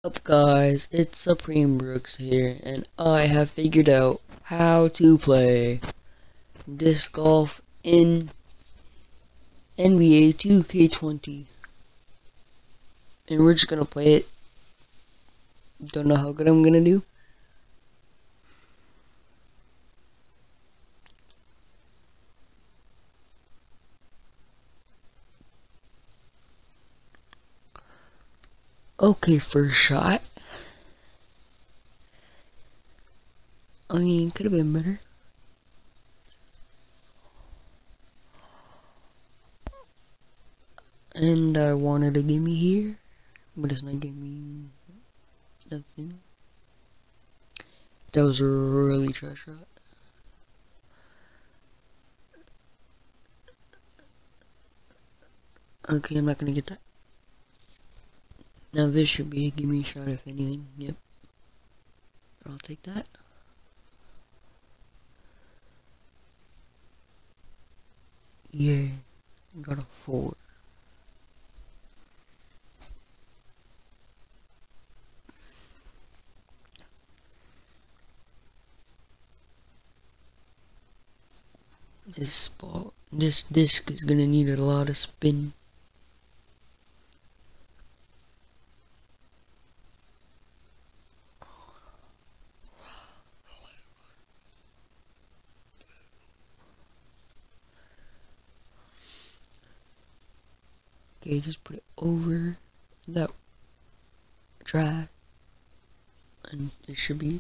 Up guys, it's Supreme Brooks here, and I have figured out how to play disc golf in NBA 2K20. And we're just gonna play it. Don't know how good I'm gonna do. Okay, first shot. I mean, could have been better. And I wanted a gimme here, but it's not giving me nothing. That was a really trash shot. Okay, I'm not gonna get that. Now this should be a gimme shot if anything. Yep. I'll take that. Yeah. Got a 4. This disc is gonna need a lot of spin. Okay, just put it over that drive, and it should be.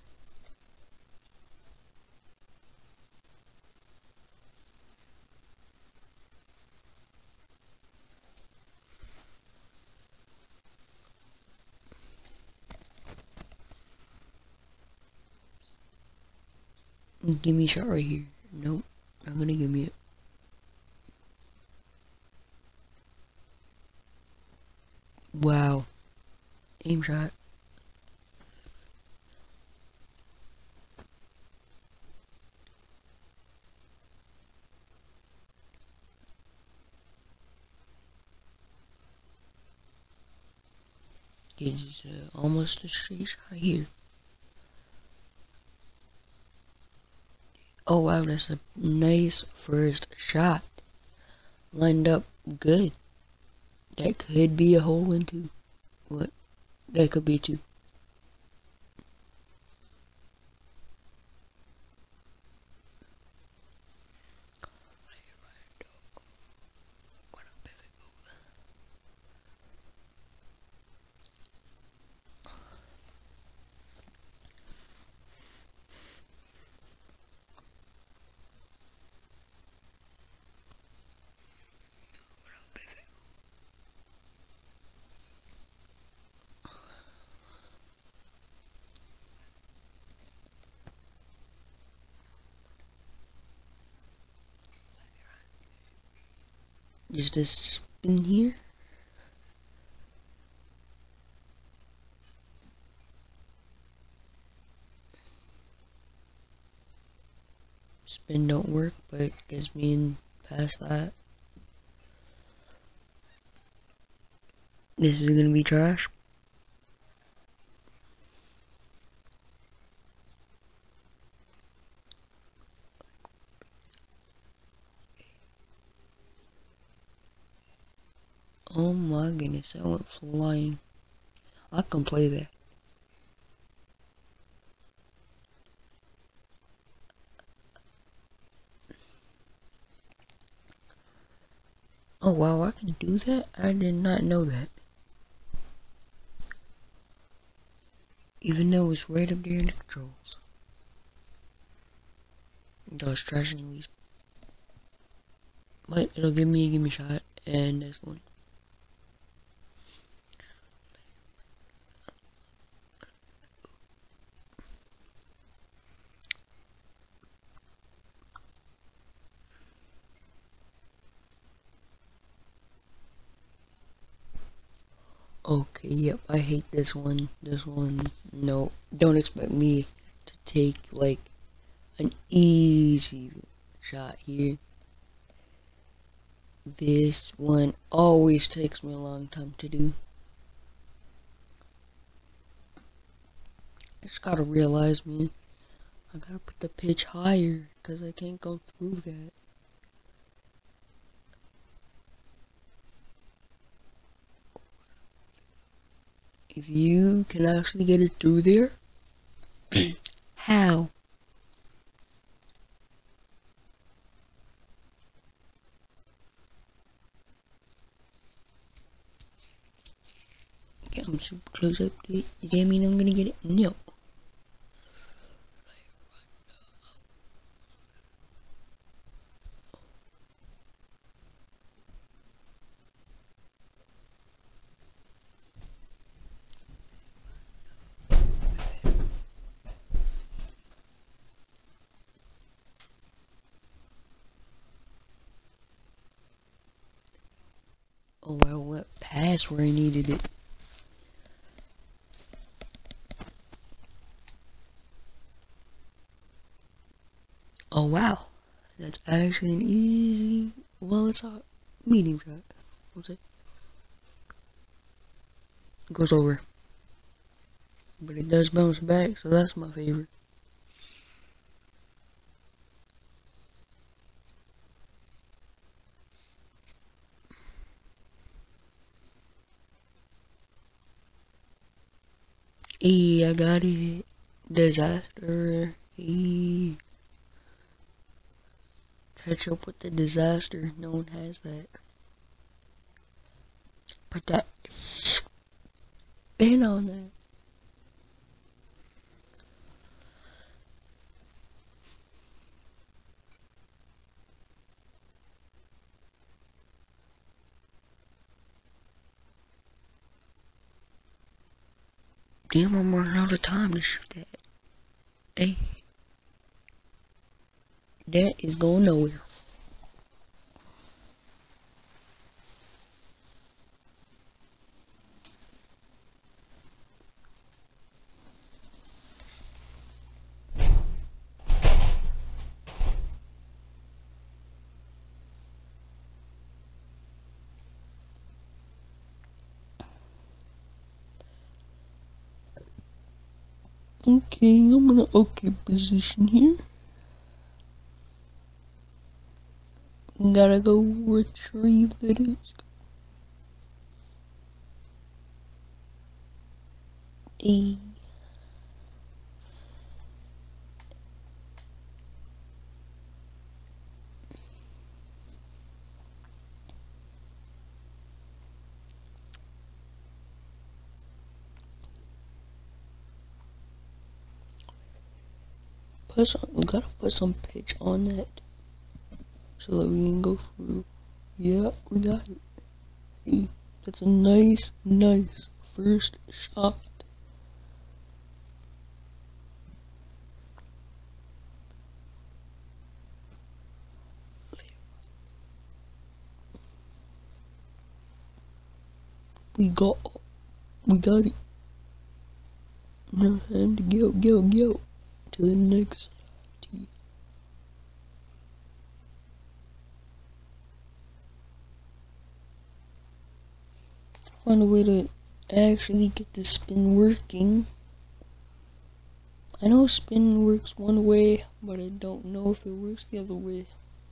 Give me a shot right here. Nope, not gonna give me it. Wow, aim shot. Okay, just almost a straight shot here. Oh wow, that's a nice first shot. Lined up good. That could be a hole in 2. What? That could be 2. Is this spin here? Spin don't work, but it gets me in past that. This is gonna be trash. Oh my goodness, that went flying. I can play that. Oh wow, I can do that? I did not know that. Even though it's right up there in the controls. That was trash anyways. But it'll give me a gimme shot, and this one. Okay, yep, I hate this one. This one, no. Don't expect me to take, like, an easy shot here. This one always takes me a long time to do. It's gotta realize me. I gotta put the pitch higher, because I can't go through that. If you can actually get it through there, how? Yeah, I'm super close up to it. Does that mean I'm gonna get it? No. Oh, I went past where I needed it. Oh wow, that's actually an easy, well, it's a medium shot. What's it? Goes over. But it does bounce back, so that's my favorite. Hey, I got it. Disaster. Hey. Catch up with the disaster. No one has that. Put that spin on that. Damn, I'm running out of time to shoot that. Hey. That is going nowhere. Okay, I'm in an okay position here. Gotta go retrieve the disc. Hey. We gotta put some pitch on that so that we can go through. Yeah, we got it. Hey, that's a nice first shot. We got it. Now time to go to the next tee. Find a way to actually get the spin working. I know spin works one way, but I don't know if it works the other way.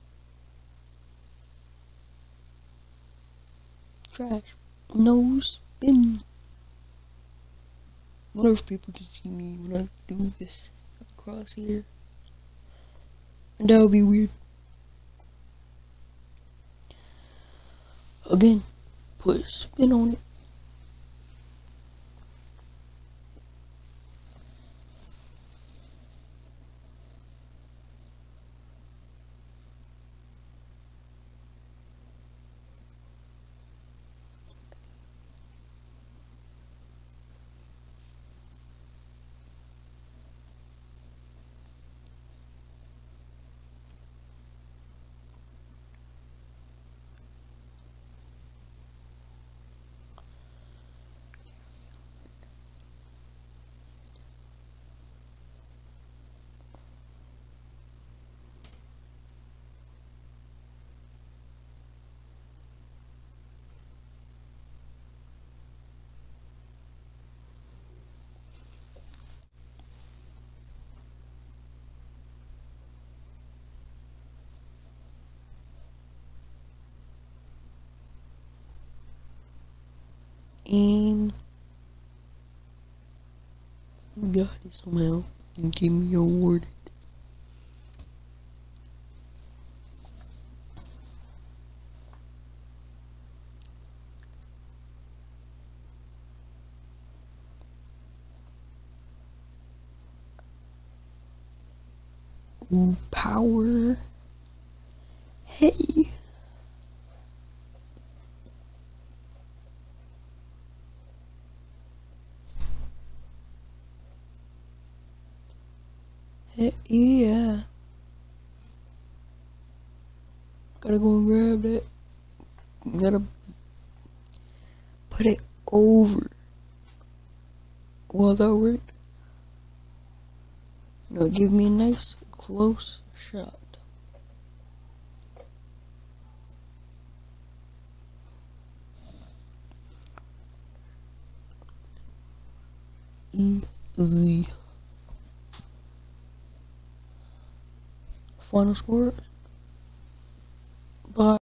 Trash. No spin. I wonder if people can see me when I do this across here. And that would be weird. Again, put a spin on it. and got it somehow and give me awarded. Ooh, power. Hey. Hey, yeah. Gotta go and grab that. Gotta put it over. Well, that worked. Now give me a nice close shot. Easy. Final score. Bye.